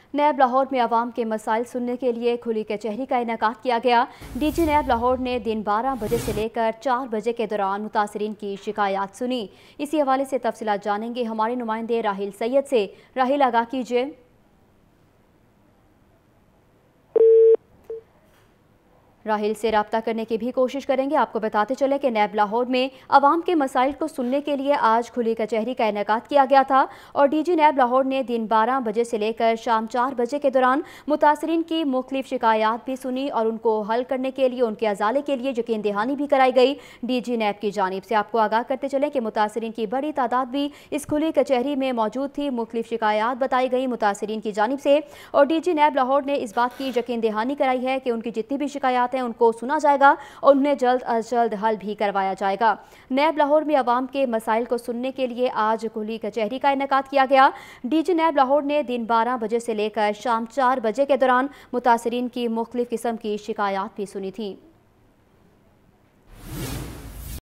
नैब लाहौर में आवाम के मसाइल सुनने के लिए खुली कचहरी का इनेकाद किया गया। डीजी नैब लाहौर ने दिन 12 बजे से लेकर 4 बजे के दौरान मुतासरीन की शिकायत सुनी। इसी हवाले से तफसीलात जानेंगे हमारे नुमाइंदे राहिल सैयद से। राहिल, आगाह कीजिए। राहिल से रब्ता करने की भी कोशिश करेंगे। आपको बताते चले कि नैब लाहौर में आवाम के मसाइल को सुनने के लिए आज खुली कचहरी का इनेकाद किया गया था और डीजी नैब लाहौर ने दिन 12 बजे से लेकर शाम 4 बजे के दौरान मुतासरीन की मुख्तलिफ शिकायत भी सुनी और उनको हल करने के लिए उनके अजाले के लिए यकीन दहानी भी कराई गई। डीजी नैब की जानिब से आपको आगाह करते चले कि मुतासरीन की बड़ी तादाद भी इस खुली कचहरी में मौजूद थी। मुख्तलिफ शिकायत बताई गई मुतासरीन की जानिब से और डीजी नैब लाहौर ने इस बात की यकीन दहानी कराई है कि उनकी जितनी भी शिकायत उनको सुना जाएगा और उन्हें जल्द अज जल्द हल भी करवाया जाएगा। नैब लाहौर में आवाम के मसाइल को सुनने के लिए आज खुली कचहरी का इनेकाद किया गया। डीजी नैब लाहौर ने दिन 12 बजे से लेकर शाम 4 बजे के दौरान मुतासरीन की मुख्तलिफ किस्म की शिकायत भी सुनी थी।